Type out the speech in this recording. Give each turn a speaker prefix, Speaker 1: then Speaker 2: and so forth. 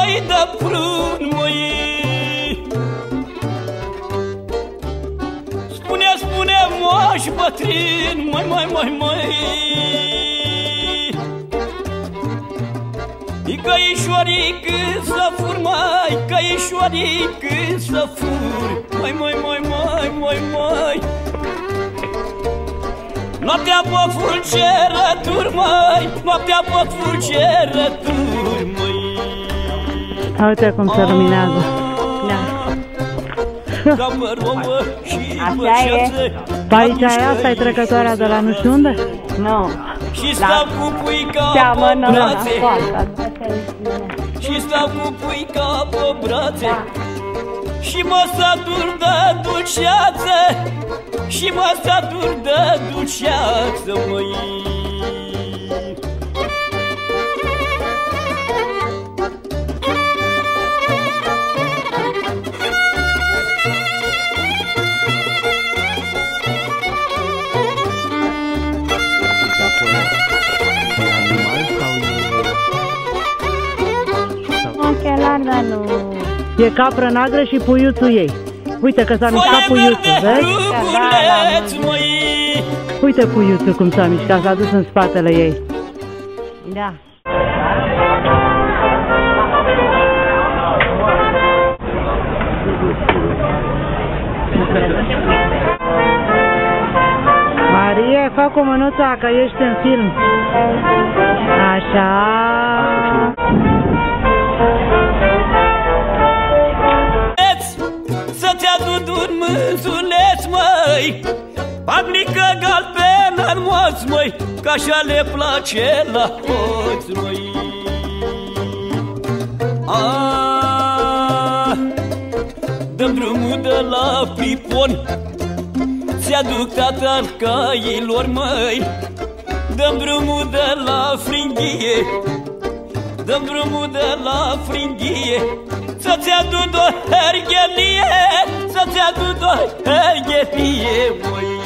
Speaker 1: măi, de prun, măi. Spune, moș bătrin, măi, Căișoarică să fur, mai, căișoarică să fur, mai. Noaptea pe fulgerături, măi, noaptea pe fulgerături, măi.
Speaker 2: Uite cum se luminează.
Speaker 1: Ca pe rouă și pe șață.
Speaker 2: Pe aici asta-i trecătoarea de la nu știu unde?
Speaker 3: Nu.
Speaker 1: Și stau cu puica pe brațe. Și stau cu puica pe brațe. Și mă satur de dulceață. Și mă satur de dulceață, măi.
Speaker 3: Ochelari, nu.
Speaker 2: E capră neagră și puiuțul ei. Uite că s-a mișcat puiuțul, vezi? Uite puiuțul cum s-a mișcat, s-a dus în spatele ei.
Speaker 3: Da.
Speaker 2: Marie, fă cu mânuța că ești în film. Așa.
Speaker 1: Să-ți aduc un mânzuleț, măi, pagnică galbenă în moț, măi, că așa le place la hoți, măi. Dă-mi drumul de la Pripon, ți-aduc tatăl cailor, măi. Dă-mi drumul de la Fringhie, dă-mi drumul de la Fringhie, să-ți aduc o herghelie, să-ți aduc o herghelie, măi.